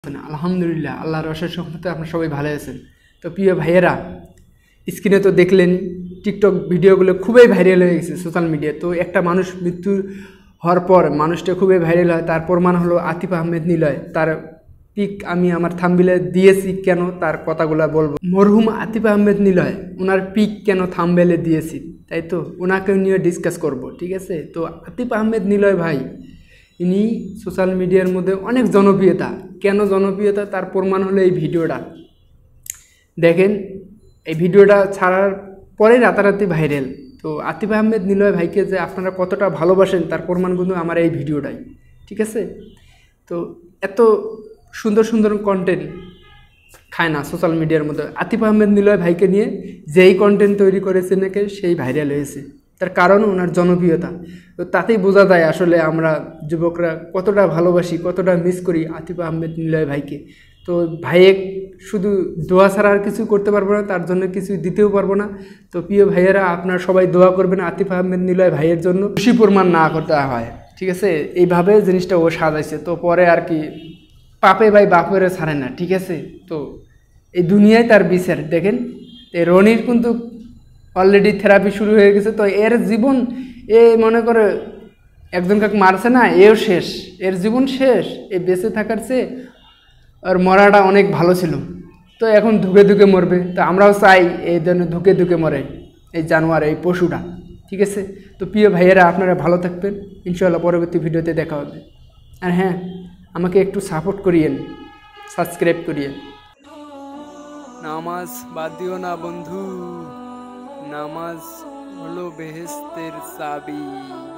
আলহামদুলিল্লাহ, আল্লাহর অশেষ রহমতে আপনারা সবাই ভালো আছেন। তো প্রিয় ভাইয়েরা, স্ক্রিনে তো দেখলেন টিকটক ভিডিওগুলো খুবই ভাইরাল হয়ে গেছে সোশ্যাল মিডিয়ায়। তো একটা মানুষ মৃত্যু হওয়ার পর মানুষটা খুবই ভাইরাল হয়, তার প্রমাণ হলো আতিফ আহমেদ নিলয়। তার পিক আমি আমার থাম্বনেইলে দিয়েছি, কেন তার কথাগুলো বলবো। মরহুম আতিফ আহমেদ নিলয়, ওনার পিক কেন থাম্বনেইলে দিয়েছি, তাই তো ওনাকে নিয়ে ডিসকাস করব, ঠিক আছে। তো আতিফ আহমেদ নিলয় ভাই, ইনি সোশ্যাল মিডিয়ার মধ্যে অনেক জনপ্রিয়তা। কেন জনপ্রিয়তা তার প্রমাণ হলো এই ভিডিওটা। দেখেন, এই ভিডিওটা ছাড়ার পরে রাতারাতি ভাইরাল। তো আতিফ আহমেদ নিলয় ভাইকে যে আপনারা কতটা ভালোবাসেন তার প্রমাণ কিন্তু আমার এই ভিডিওটাই, ঠিক আছে। তো এত সুন্দর সুন্দর কন্টেন্ট খায় না সোশ্যাল মিডিয়ার মধ্যে। আতিফ আহমেদ নিলয় ভাইকে নিয়ে যেই কন্টেন্ট তৈরি করেছে নাকি সেই ভাইরাল হয়েছে, তার কারণ ওনার জনপ্রিয়তা। তো তাতেই বোঝা যায় আসলে আমরা যুবকরা কতটা ভালোবাসি, কতটা মিস করি আতিফ আহমেদ নিলয় ভাইকে। তো ভাইয়ে শুধু দোয়া ছাড়া আর কিছু করতে পারবো না, তার জন্য কিছু দিতেও পারবো না। তো প্রিয় ভাইয়েরা, আপনারা সবাই দোয়া করবেন আতিফ আহমেদ নিলয় ভাইয়ের জন্য, খুশি প্রমাণ না করতে হয়, ঠিক আছে। এইভাবে জিনিসটা ও সাজাইছে। তো পরে আর কি পাপে ভাই বাপেরে ছাড়ে না, ঠিক আছে। তো এই দুনিয়ায় তার বিচার দেখেন। এই রনির কিন্তু অলরেডি থেরাপি শুরু হয়ে গেছে। তো এর জীবন, এ মনে করে একজনকে মারছে না, এও শেষ, এর জীবন শেষ। এ বেঁচে থাকার চেয়ে আর মরাটা অনেক ভালো ছিল। তো এখন ধুকে ধুকে মরবে। তো আমরাও চাই এই জন্য ধুকে ধুকে মরে এই জানোয়ার, এই পশুটা, ঠিক আছে। তো প্রিয় ভাইয়েরা, আপনারা ভালো থাকবেন, ইনশাআল্লাহ পরবর্তী ভিডিওতে দেখা হবে। আর হ্যাঁ, আমাকে একটু সাপোর্ট করিয়েন, সাবস্ক্রাইব করিয়েন। নামাজ বাদ দিও না বন্ধু, নামাজ হলো বেহেশতের চাবি।